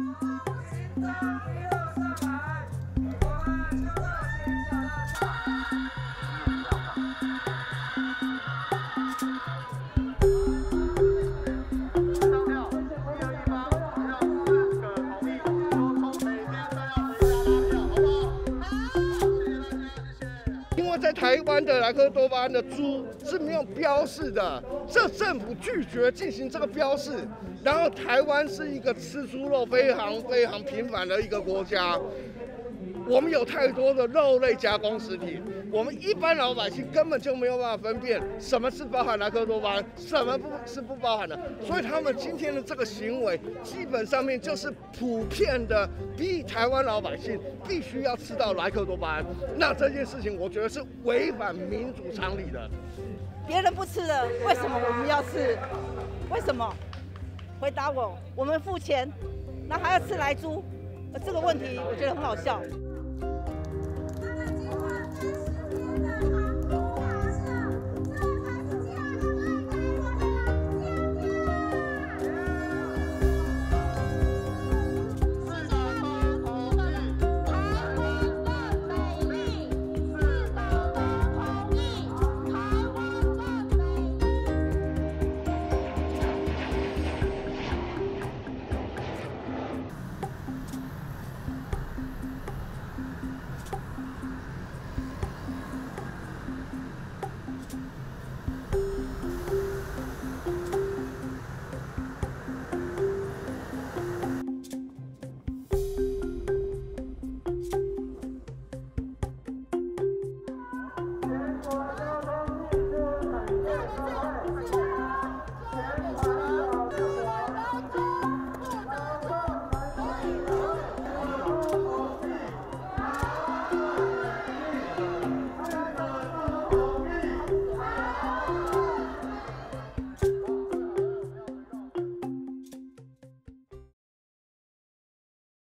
因为在台湾的莱克多巴胺的猪是没有标示的，这政府拒绝进行这个标示。然后台湾是一个吃猪肉非常频繁的一个国家，我们有太多的肉类加工食品，我们一般老百姓根本就没有办法分辨什么是包含莱克多巴胺，什么是不包含的。所以他们今天的这个行为，基本上面就是普遍的逼台湾老百姓必须要吃到莱克多巴胺。那这件事情，我觉得是违反民主常理的。 别人不吃的，为什么我们要吃？为什么？回答我，我们付钱，那还要吃来猪？这个问题我觉得很好笑。